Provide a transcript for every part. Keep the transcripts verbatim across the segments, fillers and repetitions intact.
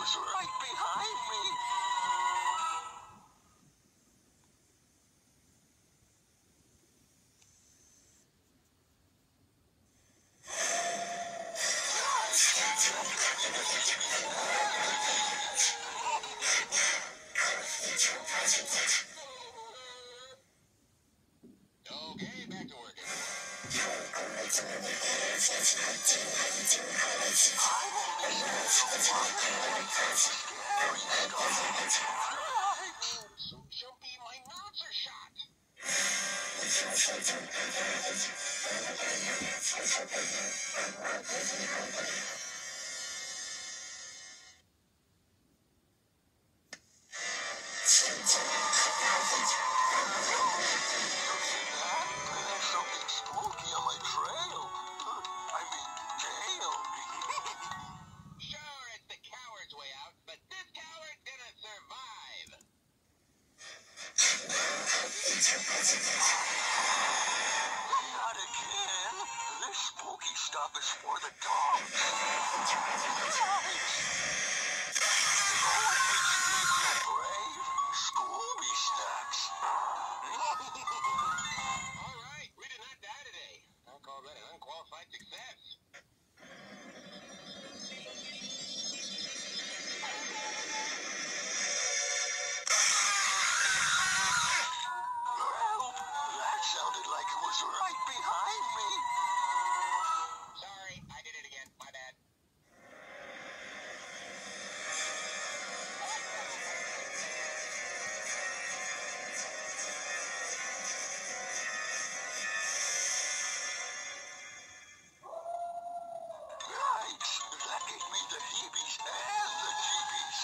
was right behind me. Okay, back to work. So jumpy, my nerves are shot. There's something spooky on my trail. I mean, tail. Sure, it's the coward's way out, but this coward's gonna survive. Not again. This spooky stuff is for the dogs. Brave Scooby snacks. All right, we did not die today. I'll call that an unqualified success. Well, that sounded like it was right behind me. Sorry, I did it again. My bad. Yikes, that gave me the heebies and the jeebies.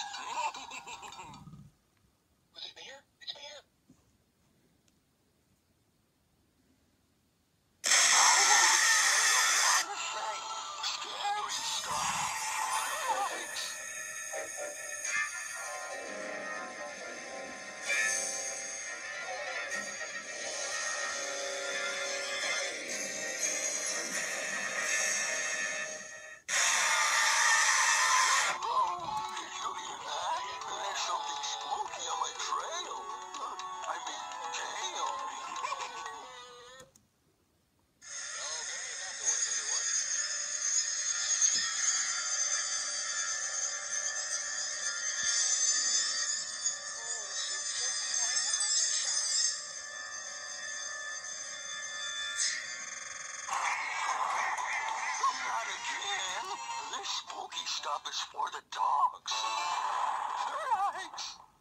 Was it bear? It's bear. Scary stuff. Yikes. Did you hear that? There's something spooky on my trail. I mean, tail. Okay, back to work, everyone. Not again. This spooky stuff is for the dogs. Yikes.